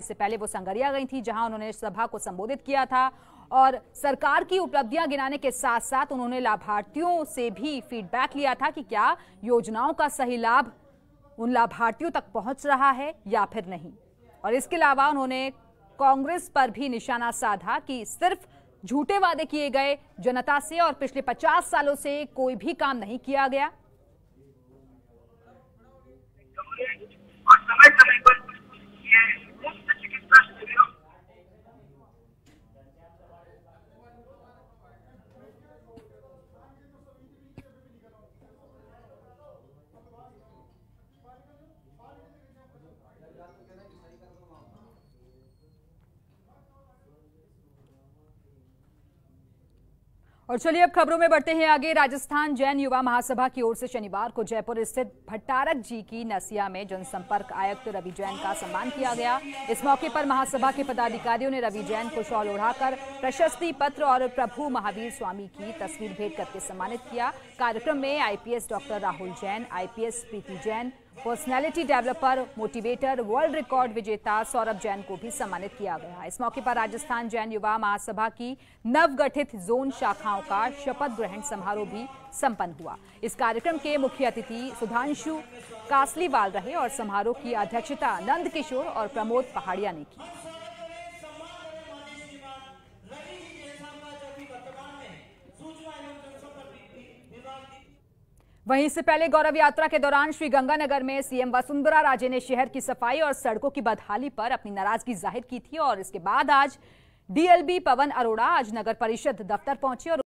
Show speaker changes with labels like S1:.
S1: इससे पहले वो संगरिया गई थी, जहां उन्होंने सभा को संबोधित किया था और सरकार की उपलब्धियां गिनाने के साथ साथ उन्होंने लाभार्थियों से भी फीडबैक लिया था कि क्या योजनाओं का सही लाभ उन लाभार्थियों तक पहुंच रहा है या फिर नहीं। और इसके अलावा उन्होंने कांग्रेस पर भी निशाना साधा कि सिर्फ झूठे वादे किए गए जनता से और पिछले 50 सालों से कोई भी काम नहीं किया गया।
S2: और समय समय पर ये मुफ्त चिकित्सा शिविरों
S1: और चलिए अब खबरों में बढ़ते हैं आगे। राजस्थान जैन युवा महासभा की ओर से शनिवार को जयपुर स्थित भट्टारक जी की नसिया में जनसंपर्क आयुक्त रवि जैन का सम्मान किया गया। इस मौके पर महासभा के पदाधिकारियों ने रवि जैन को शॉल ओढ़ाकर प्रशस्ति पत्र और प्रभु महावीर स्वामी की तस्वीर भेंट करके सम्मानित किया। कार्यक्रम में IPS doctor Rahul Jain, IPS Preeti Jain, personality developer, motivator, world record विजेता सौरभ जैन को भी सम्मानित किया गया। इस मौके पर राजस्थान जैन युवा महासभा की नवगठित जोन शाखाओं का शपथ ग्रहण समारोह भी संपन्न हुआ। इस कार्यक्रम के मुख्य अतिथि सुधांशु कासलीवाल रहे और समारोह की अध्यक्षता नंद किशोर और प्रमोद पहाड़िया ने की। वहीं इससे पहले गौरव यात्रा के दौरान श्री गंगानगर में सीएम वसुंधरा राजे ने शहर की सफाई और सड़कों की बदहाली पर अपनी नाराजगी जाहिर की थी और इसके बाद आज डीएलबी पवन अरोड़ा आज नगर परिषद दफ्तर पहुंचे और